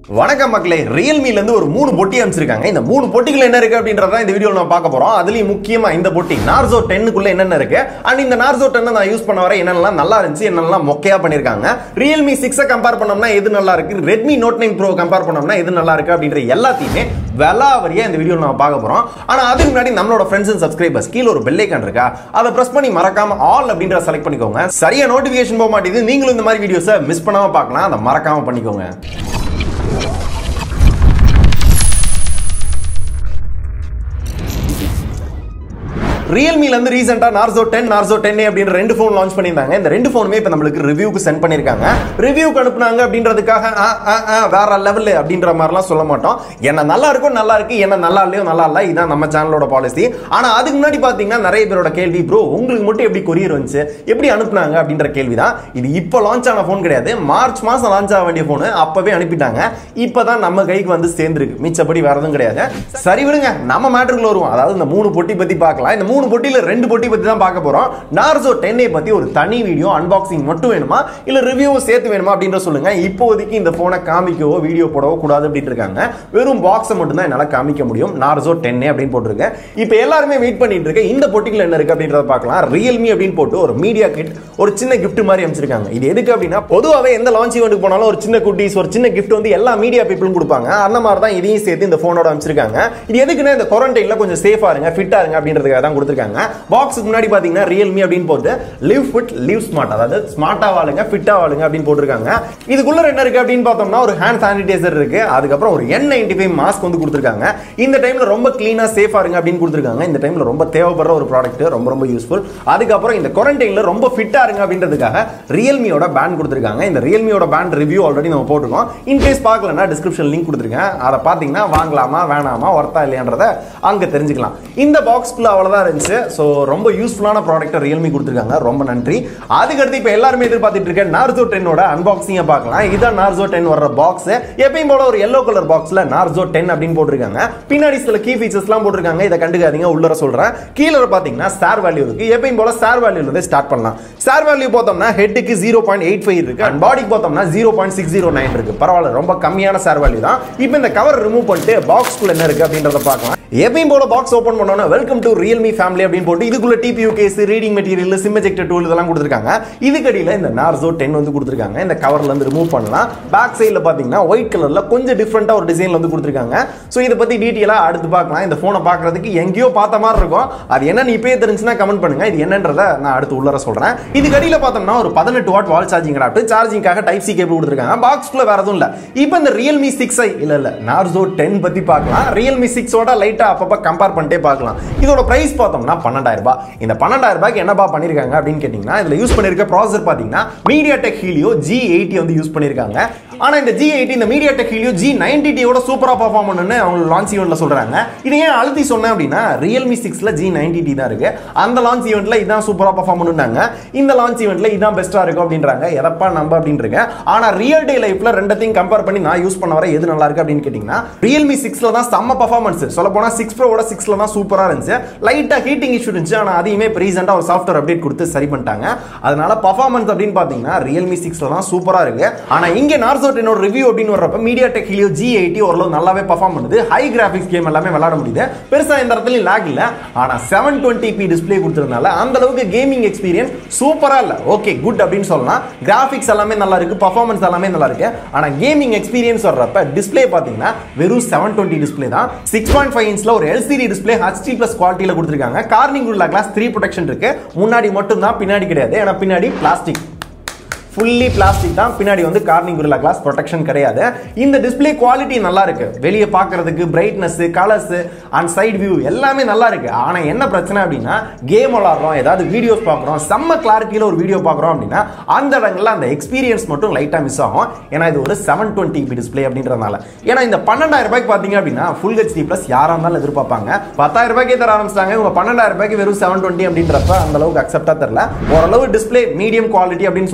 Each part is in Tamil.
வணக்கம் மக்களே, ரியல்மில இருந்து ஒரு 3 பொட்டி அனுப்பிச்சிருக்காங்க. இந்த 3 பொட்டிகள் என்ன இருக்கு அப்படின்றத இந்த வீடியோல நம்ம பார்க்க போறோம். அதுலயும் முக்கியமா இந்த பொட்டி நார்சோ 10 குள்ள என்னென்ன இருக்கு அண்ட் இந்த நார்சோ 10 நான் யூஸ் பண்ண வர என்னெல்லாம் நல்லா இருந்துச்சு, என்னெல்லாம் மொக்கையா பண்ணிருக்காங்க. ரியல்மி 6 கம்பேர் பண்ணோம்னா எது நல்லா இருக்கு, ரெட்மி நோட் 9 ப்ரோ கம்பேர் பண்ணோம்னா எது நல்லா இருக்கு அப்படின்ற எல்லாத்தையுமே வெலாவரியா இந்த வீடியோல நம்ம பார்க்க போறோம். ஆனா அதுக்கு முன்னாடி நம்மளோட ஃப்ரெண்ட்ஸ் அண்ட் சப்ஸ்கிரைபர்ஸ் கீழ ஒரு பெல் ஐகான் இருக்கா, அதை பிரஸ் பண்ணி மறக்காம ஆல் அப்படின்றத செலக்ட் பண்ணிக்கோங்க. சரியா நோட்டிபிகேஷன் போக மாட்டேங்குது, நீங்களும் இந்த மாதிரி வீடியோஸை மிஸ் பண்ணாம பார்க்கலாம், அதை மறக்காம பண்ணிக்கோங்க. ரியல்மில இருந்து ரீசெண்டா நார்சோ 10 நார்சோ 10A அப்படின்ற ரெண்டு ஃபோன் லான்ச் பண்ணியிருந்தாங்க. இந்த ரெண்டு ஃபோனுமே இப்போ நம்மளுக்கு ரிவ்யூக்கு சென்ட் பண்ணிருக்காங்க. ரிவ்யூக்கு அனுப்புனாங்க அப்படின்றதுக்காக வேற லெவல் அப்படின்ற மாதிரிலாம் சொல்ல மாட்டோம். என்ன நல்லா இருக்கும் நல்லா இருக்கு, என்ன நல்லா இல்லையோ நல்லா இல்லை, இதான் நம்ம சேனலோட பாலிசி. ஆனா அதுக்கு முன்னாடி பாத்தீங்கன்னா நிறைய பேரோட கேள்வி, ப்ரோ உங்களுக்கு மட்டும் எப்படி கொரியர் வந்துச்சு, எப்படி அனுப்புனாங்க அப்படின்ற கேள்வி தான். இது இப்போ லான்ச் ஆன ஃபோன் கிடையாது, மார்ச் மாசம் லான்ச் ஆக வேண்டிய ஃபோன் அப்பவே அனுப்பிட்டாங்க. இப்பதான் நம்ம கைக்கு வந்து சேர்ந்துருக்கு, மிச்சப்படி வேற எதுவும் கிடையாது. சரி விடுங்க, நம்ம மேட்டருக்குள்ள வருவோம். அதாவது இந்த 3 பொட்டி பத்தி பார்க்கலாம். இந்த 3 பொட்டியில 2 பொட்டி பத்தி தான் பார்க்க போறோம். நார்சோ 10A பத்தி ஒரு தனி வீடியோ அன்பாக்சிங் மட்டும் வேணுமா இல்ல ரிவ்யூவும் சேர்த்து வேணுமா அப்படின்ற சொல்லுங்க. இப்போதைக்கு இந்த போனை காமிக்கவோ வீடியோ போடவோ கூடாது அப்படின்னு இருக்காங்க. வெறும் பாக்ஸை மட்டும் தான் என்னால காமிக்க முடியும். நார்சோ 10A அப்படின்னு போட்டிருக்கேன். இப்போ எல்லாருமே வெயிட் பண்ணிட்டு இருக்க இந்த பொட்டிக்குள்ள என்ன இருக்கு அப்படின்றத பார்க்கலாம். ரியல்மி அப்படின்னு போட்டு ஒரு மீடியா கிட், ஒரு சின்ன கிஃப்ட் மாதிரி அமைச்சிருக்காங்க. இது எதுக்கு அப்படின்னா, பொதுவாகவே எந்த லான்ச் ஈவென்ட்டுக்கு போனாலும் ஒரு சின்ன குட்டீஸ், ஒரு சின்ன கிஃப்ட் வந்து எல்லா மீடியா பீப்புளும் கொடுப்பாங்க. அந்த மாதிரி தான் இதையும் சேர்த்து இந்த போனோட அமைச்சிருக்காங்க. இது எதுக்குன்னா, இந்த குவாரண்டைன்ல கொஞ்சம் சேஃபா இருங்க, ஃபிட்டா இருங்க அப்படின்றதுக்காக தான் கொடுத்திருக்காங்க. பாக்ஸுக்கு முன்னாடி பாத்தீங்கன்னா ரியல்மி அப்படின்னு போட்டு லிவ் ஃபிட் லிவ் ஸ்மார்ட், அதாவது ஸ்மார்ட்டா வாழுங்க ஃபிட்டா வாழுங்க அப்படின்னு போட்டிருக்காங்க. இதுக்குள்ள என்ன இருக்கு அப்படின்னு பார்த்தோம்னா, ஒரு ஹேண்ட் சானிடைசர் இருக்கு, அதுக்கப்புறம் ஒரு N95 மாஸ்க் வந்து கொடுத்திருக்காங்க. இந்த டைம்ல ரொம்ப கிளீனா சேஃபா இருங்க அப்படின்னு கொடுத்திருக்காங்க. இந்த டைம்ல ரொம்ப தேவைப்படுற ஒரு ப்ராடக்ட், ரொம்ப ரொம்ப யூஸ்ஃபுல். அதுக்கப்புறம் இந்த குவாரண்டைன்ல ரொம்ப ஃபிட்டா இருங்க அப்படின்றதுக்காக ரியல்மியோட பேண்ட் கொடுத்திருக்காங்க. இந்த ரியல்மியோட பேண்ட் ரிவ்யூ ஆல்ரெடி நம்ம போட்டுருக்கோம். இன்கேஸ் பார்க்கலன்னா டிஸ்கிரிப்ஷன் லிங்க் கொடுத்திருக்கேன், அதை பாத்தீங்கன்னா வாங்கலாமா வேணாமா ஒர்த்தா இல்லையான்றத அங்க தெரிஞ்சுக்கலாம். இந்த பாக்ஸ்க்குள்ள அவ்வளவுதான் இருந்துச்சு. ஸோ ரொம்ப யூஸ்ஃபுல்லான ப்ராடக்ட் ரியல்மி கொடுத்திருக்காங்க, ரொம்ப நன்றி. அதுக்கடுத்து இப்போ எல்லாருமே எதிர்பார்த்துட்டு இருக்க நார்சோ 10ஓட அன்பாக்சிங்கை பார்க்கலாம். இதான் நார்சோ 10 வர்ற பாக்ஸ். எப்பயும் போல ஒரு yellow கலர் பாக்ஸ்ல நார்சோ 10 அப்படின்னு போட்டிருக்காங்க. பின்னாடி சில கீ ஃபீச்சர்ஸ்லாம் போட்டிருக்காங்க, இதை கண்டுக்காதீங்க, உள்ளர சொல்றேன். கீழே பாத்தீங்கன்னா ஸ்டார் வேல்யூ இருக்கு. எப்பயும் போல ஸ்டார் வேல்யூல இருந்து ஸ்டார்ட் பண்ணலாம். ஸ்டார் வேல்யூ பார்த்தோம்னா ஹெட்டுக்கு 0.85 இருக்கு அண்ட் பாடிக்கு பார்த்தோம்னா 0.609 இருக்கு. பரவாயில்ல, ரொம்ப கம்மியான ஸ்டார் வேல்யூ தான். இப்போ இந்த கவர் ரிமூவ் பண்ணிட்டு பாக்ஸ்க்குள்ள என்ன இருக்கு அப்படின்றத பார்க்கலாம். எப்பயும் போல பாக்ஸ் ஓபன் பண்ணோம்னா வெல்கம் டு ரியல்மி ஃபேமிலி அப்படின்னு போட்டு இதுக்குள்ள TPU case, reading material, SIM ejector tool இதெல்லாம் கொடுத்திருக்காங்க. இதுக்கடியில இந்த நார்சோ 10 வந்து கொடுத்திருக்காங்க. இந்த கவர்ல இருந்து ரிமூவ் பண்ணலாம். பேக் சைடுல பாத்தீங்கன்னா ஒயிட் கலர்ல கொஞ்சம் டிஃபரெண்டா ஒரு டிசைன்ல வந்து கொடுத்திருக்காங்க. சோ இத பத்தி டீடைலா அடுத்து பார்க்கலாம். இந்த போனை பார்க்கிறதுக்கு எங்கேயோ பார்த்த மாதிரி இருக்கும். அது என்னன்னு இப்பவே தெரிஞ்சுனா கமெண்ட் பண்ணுங்க. இது என்னன்றத நான் அடுத்து உள்ளர சொல்றேன். இதுக்கடியில பார்த்தோம்னா ஒரு 18 வாட் வால் சார்ஜிங் அடாப்டர், சார்ஜிங்காக டைப் சி கேபிள் கொடுத்திருக்காங்க. பாக்ஸ்க்குள்ள வேற எதுவும் இல்ல. இப்போ இந்த ரியல்மி 6i இல்ல நார்சோ 10 பத்தி பார்க்கலாம். ரியல்மி 6 ஓட லைட்டா அப்பப்ப கம்பேர் பண்ணிட்டே பார்க்கலாம். இதோட பிரைஸ் பார்த்தோம்னா 12,000 ரூபாய். இந்த 12,000 ரூபாய்க்கு என்னப்பா பண்ணிருக்காங்க அப்படின்னு கேட்டீங்கன்னா, இதுல யூஸ் பண்ணிருக்க ப்ராசஸர் பாத்தீங்கன்னா MediaTek Helio G80 வந்து யூஸ் பண்ணிருக்காங்க. ஆனா இந்த G80 இந்த MediaTek Helio G90T ஓட சூப்பரா பெர்ஃபார்ம் பண்ணுன்னு அவங்க லான்ச் ஈவென்ட்ல சொல்றாங்க. இது ஏன் அழுத்தி சொன்னேன் அப்படின்னா, Realme 6ல G90T தான் இருக்கு. அந்த லான்ச் ஈவென்ட்ல இதான் சூப்பரா பெர்ஃபார்ம் பண்ணுனாங்க. இந்த லான்ச் ஈவென்ட்ல இதான் பெஸ்டா இருக்கும் அப்படின்றாங்க. எதப்பா நம்ப அப்படின்றீங்க. ஆனா ரியல் டே லைஃப்ல ரெண்டத்தையும் கம்பேர் பண்ணி நான் யூஸ் பண்ண வர எது நல்லா இருக்கு அப்படின்னு கேட்டீங்கன்னா, Realme 6ல தான் செம்ம பெர்ஃபார்மன்ஸ். சொல்ல போனா 6 Pro ஓட 6ல தான் சூப்பரா இருந்துச்சு. லைட்டா ஹீட்டிங் இஷ்யூ இருந்துச்சு. ஆனா அதையுமே ரீசெண்டா ஒரு சாஃப்ட்வேர் அப்டேட் கொடுத்து சரி பண்ணிட்டாங்க. அதனால பெர்ஃபார்மன்ஸ் அப்படின்னு பாத்தீங்கன்னா Realme 6ல தான் சூப்பரா இருக்கு. ஆனா இங்க நார்சோ 10 ஓட ரிவ்யூ அப்படின்னு வரப்ப MediaTek Helio G80 ஓரளவு நல்லாவே பெர்ஃபார்ம் பண்ணுது. ஹை கிராபிக்ஸ் கேம் எல்லாமே விளையாட முடியுது. பெருசா எந்த இடத்துலயும் லாக் இல்ல. ஆனா 720p டிஸ்ப்ளே கொடுத்ததுனால அந்த அளவுக்கு கேமிங் எக்ஸ்பீரியன்ஸ் சூப்பரா இல்ல. ஓகே குட் அப்படின்னு சொல்லலாம். கிராபிக்ஸ் எல்லாமே நல்லா இருக்கு, பெர்ஃபார்மன்ஸ் எல்லாமே நல்லா இருக்கு. ஆனா கேமிங் எக்ஸ்பீரியன்ஸ் வர்றப்ப டிஸ்ப்ளே பாத்தீங்கன்னா வெறும் 720 டிஸ்ப்ளே தான். 6.5 இன்ச்ல ஒரு LCD டிஸ்ப்ளே HD+ குவாலிட்டில கொடுத்திருக்காங்க. கார்னிங் உள்ள கிளாஸ் 3 ப்ரொடெக்ஷன் இருக்கு. முன்னாடி மட்டும் தான், பின்னாடி கிடையாது. ஏன்னா பின்னாடி பிளாஸ்டிக், ஃபுல்லி பிளாஸ்டிக் தான். பின்னாடி வந்து கார்னிங் குரில்லா கிளாஸ் ப்ரொடெக்ஷன் கிடையாது. இந்த டிஸ்ப்ளே குவாலிட்டி நல்லா இருக்கு. வெளியே பார்க்கிறதுக்கு brightness, colours and side view எல்லாமே நல்லா இருக்கு. ஆனா என்ன பிரச்சனை அப்படின்னா, கேம் விளாடுறோம், ஏதாவது வீடியோஸ் பார்க்குறோம், செம்ம கிளாரிட்டியில ஒரு வீடியோ பார்க்குறோம் அப்படின்னா அந்த இடங்கள்ல அந்த எக்ஸ்பீரியன்ஸ் மட்டும் லைட்டா மிஸ் ஆகும். ஏன்னா இது ஒரு 720p டிஸ்ப்ளே அப்படின்றதுனால. ஏன்னா இந்த 12,000 ரூபாய்க்கு பாத்தீங்க அப்படின்னா ஃபுல் HD+ யாரா இருந்தாலும் எதிர்பார்ப்பாங்க. 10,000 ரூபாய்க்கே தர ஆரம்பிச்சிட்டாங்க. இவங்க 12,000 ரூபாய்க்கு வெறும் 720 அப்படின்றப்ப அந்த அளவுக்கு அக்செப்டா தெரியல. ஓரளவு டிஸ்ப்ளே மீடியம் குவாலிட்டி அப்படின்னு சொல்லலாம். யூஸ்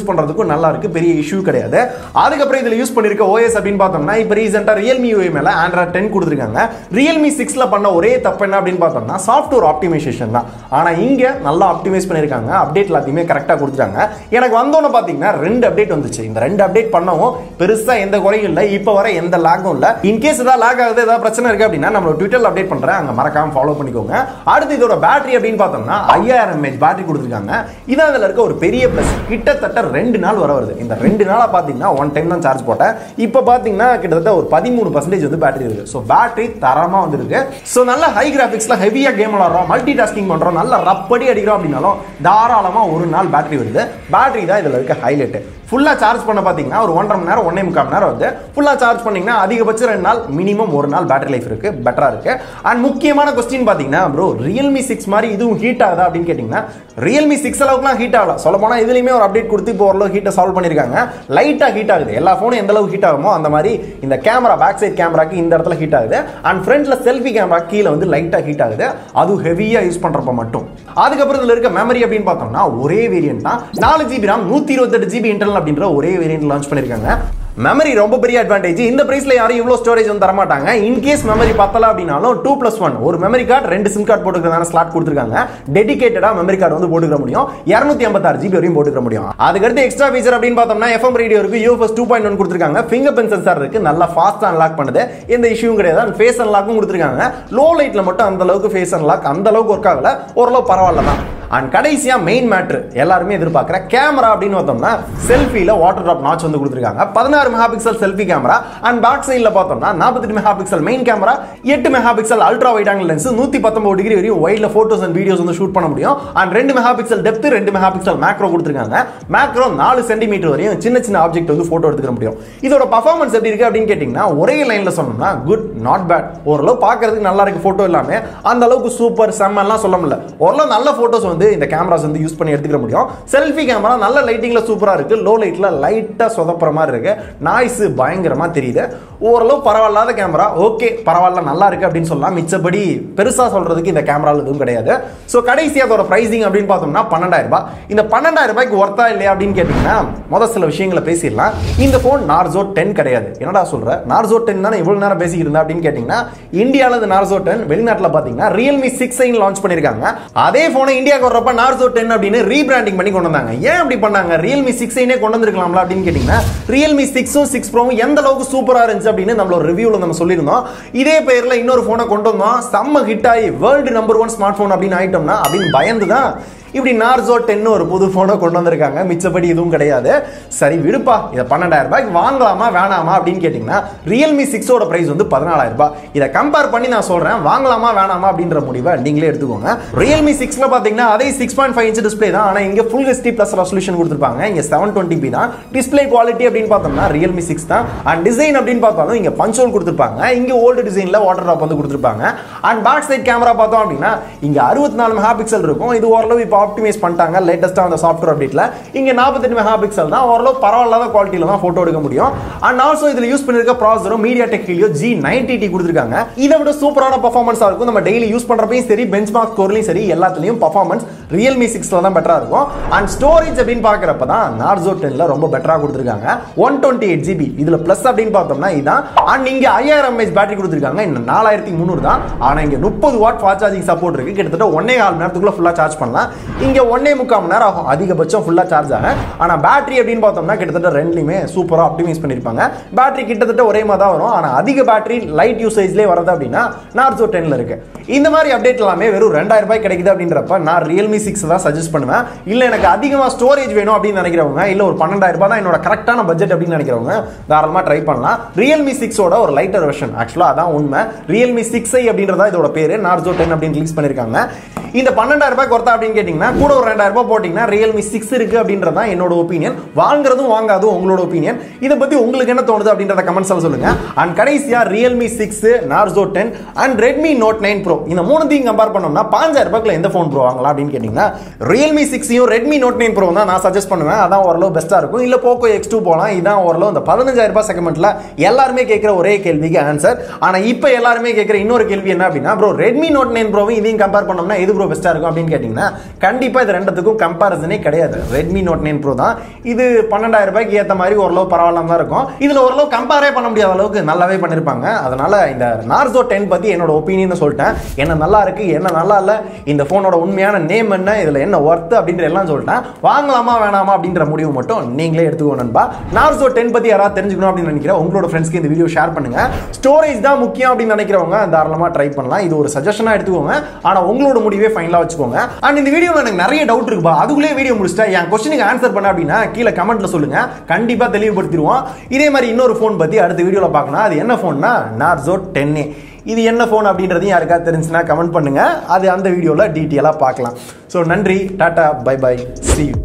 யூஸ் பண்றதுக்கும் நல்லா இருக்கு, பெரிய இஷ்யூ கிடையாது. அதுக்கப்புறம் இதுல யூஸ் பண்ணிருக்க ஓஎஸ் அப்படின்னு பார்த்தோம்னா இப்போ ரீசெண்டா Realme UI மேல Android 10 கொடுத்திருக்காங்க. Realme 6ல பண்ண ஒரே தப்பு என்ன அப்படின்னு பார்த்தோம்னா சாஃப்ட்வேர் ஆப்டிமைசேஷன் தான். ஆனா இங்க நல்லா ஆப்டிமைஸ் பண்ணிருக்காங்க, அப்டேட் எல்லாத்தையுமே கரெக்டா கொடுத்துட்டாங்க. எனக்கு வந்தோன்னு பாத்தீங்கன்னா 2 அப்டேட் வந்துச்சு. இந்த 2 அப்டேட் பண்ணவும் பெருசா எந்த குறையும் இல்ல, இப்போ வர எந்த லாகும் இல்ல. இன்கேஸ் ஏதாவது லாக் ஆகுது, ஏதாவது பிரச்சனை இருக்கு அப்படின்னா நம்ம ட்விட்டர்ல அப்டேட் பண்றேன், அங்க மறக்காம ஃபாலோ பண்ணிக்கோங்க. அடுத்து இதோட பேட்டரி அப்படின்னு பார்த்தோம்னா 5000 mAh பேட்டரி கொடுத்திருக்காங்க. இது அதுல இருக்க ஒரு பெரிய பிளஸ். கிட்டத்தட்ட 2 நாள் வர வருது. இந்த 2 நாளா பாத்தீங்கன்னா ஒன் டைம் தான் சார்ஜ் போட்டேன். இப்போ பாத்தீங்கன்னா கிட்டத்தட்ட ஒரு 13% வந்து பேட்டரி இருக்கு. சோ பேட்டரி தரமா வந்திருக்கு. சோ நல்ல ஹை கிராபிக்ஸ்ல ஹெவியா கேம் விளையாடுறோம், மல்டி டாஸ்கிங் பண்றோம், நல்ல ரப்படி அடிக்கிறோம் அப்படின்னாலும் தாராளமா ஒரு நாள் பேட்டரி வருது. பேட்டரி தான் இதுல இருக்க ஹைலைட். ஃபுல்லா சார்ஜ் பண்ண பாத்தீங்கன்னா ஒரு 1.5 மணி நேரம் 1.25 மணி நேரம் வந்து ஃபுல்லா சார்ஜ் பண்ணீங்கன்னா அதிகபட்சம் 2 நாள், மினிமம் 1 நாள் பேட்டரி லைஃப் இருக்கு, பெட்டரா இருக்கு. அண்ட் முக்கியமான क्वेश्चन பாத்தீங்கன்னா ப்ரோ Realme 6 மாதிரி இதுவும் ஹீட் ஆகுதா அப்படின்னு கேட்டீங்கன்னா Realme 6 அளவுக்குலாம் ஹீட் ஆகல. சொல்ல போனா இதுலயுமே ஒரு அப்டேட் கொடுத்து இப்போ ஓரளவு ஹீட்டை சால்வ் பண்ணிருக்காங்க. லைட்டா ஹீட் ஆகுது. எல்லா போனும் எந்த அளவுக்கு ஹீட் ஆகுமோ அந்த மாதிரி இந்த கேமரா பேக் சைடு கேமராக்கு இந்த இடத்துல ஹீட் ஆகுது. அண்ட் ஃப்ரண்ட்ல செல்ஃபி கேமரா கீழே வந்து லைட்டா ஹீட் ஆகுது. அது ஹெவியா யூஸ் பண்றப்ப மட்டும். அதுக்கப்புறம் இதுல இருக்க மெமரி அப்படின்னு பார்த்தோம்னா ஒரே வேரியன்ட் தான். 4GB RAM 128GB இன்டர்னல் அப்படின்ற ஒரே வேரியன்ட் லான்ச் பண்ணிருக்காங்க. மெமரி ரொம்ப பெரிய அட்வான்டேஜ். இந்த பிரைஸ்ல யாரும் இவ்வளவு ஸ்டோரேஜ் வந்து தர மாட்டாங்க. இன் கேஸ் மெமரி பத்தல அப்படினாலும் 2+1 ஒரு மெமரி கார்டு 2 சிம் கார்டு போட்டுக்கிறதான ஸ்லாட் கொடுத்திருக்காங்க. டெடிகேட்டடா மெமரி கார்டு வந்து போட்டுக்க முடியும். 256GB வரையும் போட்டுக்க முடியும். அதுக்கு அடுத்து எக்ஸ்ட்ரா ஃபீச்சர் அப்படின்னு பார்த்தோம்னா FM ரேடியோ இருக்கு, UFS 2.1 கொடுத்திருக்காங்க. ஃபிங்கர் பிரிண்ட் சென்சார் இருக்கு, நல்லா ஃபாஸ்டா அன்லாக் பண்ணுது, எந்த இஷ்யூவும் கிடையாது. ஃபேஸ் அன்லாக்கும் கொடுத்திருக்காங்க. லோ லைட்ல மட்டும் அந்த அளவுக்கு ஃபேஸ் அன்லாக் அந்த அளவுக்கு ஒர்க் ஆகல, ஓரளவு பரவாயில்ல தான். அண்ட் கடைசியா மெயின் மேட்டர் எல்லாருமே எதிர்பார்க்கிற கேமரா அப்படின்னு பார்த்தோம்னா செல்ஃபில வாட்டர் டிராப் நாட்ச் வந்து கொடுத்திருக்காங்க. 16 megapixel selfie camera. And back சைடுல பார்த்தோம்னா 48 megapixel main camera, 8 megapixel ultra wide angle lens, 119 degree வரையும் வைட்ல போட்டோஸ் அண்ட் வீடியோஸ் வந்து ஷூட் பண்ண முடியும். And 2 megapixel depth, 2 megapixel macro கொடுத்திருக்காங்க. மேக்ரோ 4 சென்டிமீட்டர் வரையும் சின்ன சின்ன ஆப்ஜெக்ட் வந்து போட்டோ எடுத்துக்க முடியும். இதோட பர்ஃபார்மன்ஸ் எப்படி இருக்கு அப்படின்னு கேட்டீங்கன்னா ஒரே லைன்ல சொன்னோம்னா குட் நாட் பேட். ஓரளவு பார்க்கிறதுக்கு நல்லா இருக்கு. போட்டோ எல்லாமே அந்த அளவுக்கு சூப்பர் செம்மலாம் சொல்ல முடியல. ஓரளவு நல்ல போட்டோஸ் வந்து இந்த கேமராஸ் வந்து யூஸ் பண்ணி எடுத்துக்க முடியும். செல்ஃபி கேமரா நல்ல லைட்டிங்ல சூப்பரா இருக்கு. லோ லைட்ல லைட்டா சொதப்புற மாதிரி இருக்கு. நாய்ஸ் பயங்கரமா தெரியுது. ஓரளவு பரவாயில்லாத கேமரா. ஓகே பரவாயில்ல, நல்லா இருக்கு அப்படின்னு சொல்லலாம். மிச்சபடி பெருசா சொல்றதுக்கு இந்த கேமரால எதுவும் கிடையாது. சோ கடைசி அதோட பிரைசிங் அப்படின்னு பார்த்தோம்னா 12000 ரூபாய். இந்த 12000 ரூபாய்க்கு ஒர்த்தா இல்லையா அப்படின்னு கேட்டீங்கன்னா முதல் சில விஷயங்களை பேசிடலாம். இந்த போன் Narzo 10 கிடையாது. என்னடா சொல்ற, Narzo 10 தானே இவ்வளவு நேரம் பேசிக்கிட்டு இருந்தா அப்படின்னு கேட்டீங்கன்னா இந்தியால இந்த Narzo 10, வெளிநாட்டுல பாத்தீங்கன்னா Realme 6 லான்ச் பண்ணிருக்காங்க. அதே போனை இந்தியாவுக்கு வரப்ப Narzo 10 அப்படின்னு ரீபிராண்டிங் பண்ணி கொண்டு வந்தாங்க. ஏன் அப்படி பண்ணாங்க? Realme 6 கொண்டு வந்திருக்கலாம்ல அப்படின்னு கேட்டீங்கன்னா Realme 6 6 Pro எந்த அளவுக்கு சூப்பரா இருந்துச்சு அப்படின்னு நம்மளோட ரிவ்யூல நம்ம சொல்லியிருந்தோம். இதே பேர்ல இன்னொரு போனை கொண்டு வந்தோம், செம்ம ஹிட் ஆகி வேர்ல்டு நம்பர் 1 ஸ்மார்ட் போன் அப்படின்னு ஆயிட்டோம்னா அப்படின்னு பயந்துதான் இப்படி Narzo 10 ஒரு புது போனை கொண்டு வந்திருக்காங்க. மிச்சபடி எதுவும் கிடையாது. சரி விடுப்பா, இதை 12000 ரூபாய்க்கு வாங்கலாமா வேணாமா அப்படின்னு கேட்டீங்கன்னா Realme 6 பிரைஸ் வந்து 14000 ரூபாய். இதை கம்பேர் பண்ணி நான் சொல்றேன், வாங்கலாமா வேணாமா அப்படின்ற முடிவை நீங்களே எடுத்துக்கோங்க. Realme 6ல பாத்தீங்கன்னா அதே 6.5 இன்ச் டிஸ்பிளே தான். ஆனா இங்க Full HD Plus ரெசல்யூஷன் கொடுத்திருப்பாங்க. இங்க 720p தான். டிஸ்பிளே குவாலிட்டி அப்படின்னு பார்த்தோம்னா Realme 6 தான். அண்ட் டிசைன் அப்படின்னு பார்த்தாலும் இங்க பஞ்ச் ஹோல் கொடுத்திருப்பாங்க. இங்க ஓல்டு டிசைன்ல வாட்டர் டிராப் வந்து கொடுத்திருப்பாங்க. அண்ட் பேக் சைடு கேமரா பார்த்தோம் அப்படின்னா இங்க 64 மெகாபிக்சல் இருக்கும். இது ஓரளவு இப்போ ஆப்டிமைஸ் பண்ணிட்டாங்க லேட்டஸ்டா அந்த சாஃப்ட்வேர் அப்டேட்ல. இங்க 48 மெகாபிக்சல் தான். ஓரளவு பரவாயில்லாத குவாலிட்டில தான் போட்டோ எடுக்க முடியும். அண்ட் ஆல்சோ இதுல யூஸ் பண்ணிருக்க ப்ராசஸரும் MediaTek Helio G90T கொடுத்திருக்காங்க. இதை விட சூப்பரான பெர்ஃபார்மன்ஸா இருக்கும். நம்ம டெய்லி யூஸ் பண்றப்பையும் சரி, பெஞ்ச்மார்க் ஸ்கோர்லயும் சரி, எல்லாத்துலயும் பெர்ஃபார்மன்ஸ் Realme 6ல தான் பெட்டரா இருக்கும். அண்ட் ஸ்டோரேஜ் அப்படின்னு பாக்குறப்ப தான் Narzo 10ல ரொம்ப பெட்டரா கொடுத்திருக்காங்க. 128GB. இதுல பிளஸ் அப்படின்னு பார்த்தோம்னா இதான். அண்ட் இங்க 5000 mAh பேட்டரி கொடுத்திருக்காங்க. இந்த 4300 தான். ஆனா இங்க 30 வாட் ஃபாஸ்ட் சார்ஜிங் சப்போர்ட் இருக்கு. கிட்டத்தட்ட 1.5 மணி நேரத்துக்குள்ள ஃபுல்லா சார்ஜ் பண்ணலாம். இங்க 1.25 மணி நேரம் ஆகும் அதிகபட்சம் ஃபுல்லா சார்ஜ் ஆக. ஆனா பேட்டரி அப்படின்னு பார்த்தோம்னா கிட்டத்தட்ட ரெண்டுலயுமே சூப்பரா ஆப்டிமைஸ் பண்ணிருப்பாங்க. பேட்டரி கிட்டத்தட்ட ஒரே மாதிரி தான் வரும். ஆனா அதிக பேட்டரி லைட் யூசேஜ்லயே வரது அப்படின்னா Narzo 10ல இருக்கு. இந்த மாதிரி அப்டேட் எல்லாமே வெறும் 2000 ரூபாய் கிடைக்குது அப்படின்றப்ப நான் Realme 6 தான் சஜஸ்ட் பண்ணுவேன். இல்ல எனக்கு அதிகமா ஸ்டோரேஜ் வேணும் அப்படின்னு நினைக்கிறவங்க, இல்ல ஒரு 12000 ரூபாய் தான் என்னோட கரெக்டான பட்ஜெட் அப்படின்னு நினைக்கிறவங்க தாராளமா ட்ரை பண்ணலாம். Realme 6 ஒரு லைட்டர் வெர்ஷன். ஆக்சுவலா அதான் உண்மை. Realme 6i அப்படின்றதா இதோட பேரு. Narzo 10 அப்படின்னு ரிலீஸ் பண்ணிருக்காங்க. இந்த 12000 ரூபாய் ஒர்த்தா அப்படின்னு கேட்டீங்கன்னா கூட ஒரு 2000 ரூபாய் போட்டீங்கன்னா Realme 6 இருக்கு அப்படின்றதா என்னோட ஒப்பீனியன். வாங்குறதும் வாங்காதும் உங்களோட ஒப்பீனியன். இதை பத்தி உங்களுக்கு என்ன தோணுது அப்படின்றத கமெண்ட்ஸ்ல சொல்லுங்க. அண்ட் கடைசியா Realme 6, Narzo 10 and Redmi Note 9 Pro இந்த மூணுத்தையும் கம்பேர் பண்ணோம்னா 5000 ரூபாய்க்குள்ள எந்த போன் ப்ரோ வாங்கலாம் அப்படின்னு கேட்டீங்கன்னா Realme 6ஐயும் Redmi Note 9 Pro தான் நான் சஜஸ்ட் பண்ணுவேன். அதான் ஓரளவு பெஸ்டா இருக்கும். இல்ல Poco X2 போலாம். இதான் ஓரளவு இந்த 15000 ரூபாய் செக்மெண்ட்ல எல்லாருமே கேட்கிற ஒரே கேள்விக்கு ஆன்சர். ஆனா இப்போ எல்லாருமே கேட்கிற இன்னொரு கேள்வி என்ன அப்படின்னா ப்ரோ Redmi Note 9 Pro இதையும் கம்பேர் பண்ணோம்னா எது ப்ரோ பெஸ்டா இருக்கும் அப்படின்னு கேட்டீங்கன்னா கண்டிப்பா இது ரெண்டுத்துக்கும் கம்பேரிசனே கிடையாது. Redmi Note 9 Pro தான் இது. 12,000 ரூபாய்க்கு ஏத்த மாதிரி ஓரளவு பரவாயில்லாம தான் இருக்கும். இதுல ஓரளவு கம்பேரே பண்ண முடியாத அளவுக்கு நல்லாவே பண்ணிருப்பாங்க. அதனால இந்த Narzo 10 பத்தி என்னோட ஒப்பீனியன் சொல்லிட்டேன். என்ன நல்லா இருக்கு, என்ன நல்லா இல்ல, இந்த போனோட உண்மையான நேம் என்ன, இதுல என்ன ஒர்த் அப்படின்ற எல்லாம் சொல்லிட்டேன். வாங்கலாமா வேணாமா அப்படின்ற முடிவு மட்டும் நீங்களே எடுத்துக்கோ நண்பா. Narzo 10 பத்தி யாராவது தெரிஞ்சுக்கணும் அப்படின்னு நினைக்கிறேன் உங்களோட ஃப்ரெண்ட்ஸ்க்கு இந்த வீடியோ ஷேர் பண்ணுங்க. ஸ்டோரேஜ் தான் முக்கியம் அப்படின்னு நினைக்கிறவங்க தாராளமா ட்ரை பண்ணலாம். இது ஒரு சஜஷனா எடுத்துக்கோங்க. ஆனா உங்களோட முடிவே ஃபைனலா வச்சுக்கோங்க. அண்ட் இந்த வீடியோல எனக்கு நிறைய டவுட் இருக்குப்பா. அதுக்குள்ளே வீடியோ முடிச்சிட்டா என் क्वेश्चनக்கு ஆன்சர் பண்ண அப்படின்னா கீழே கமெண்ட்ல சொல்லுங்க. கண்டிப்பா தெளிவுபடுத்திடுவோம். இதே மாதிரி இன்னொரு ஃபோன் பத்தி அடுத்த வீடியோல பார்க்கணும். அது என்ன ஃபோன்னா Narzo 10A. இது என்ன ஃபோன் அப்படின்றதையும் யாருக்காவது தெரிஞ்சுன்னா கமெண்ட் பண்ணுங்க. அது அந்த வீடியோல டீட்டெயிலா பார்க்கலாம். ஸோ நன்றி, டாடா, பை பை, see you.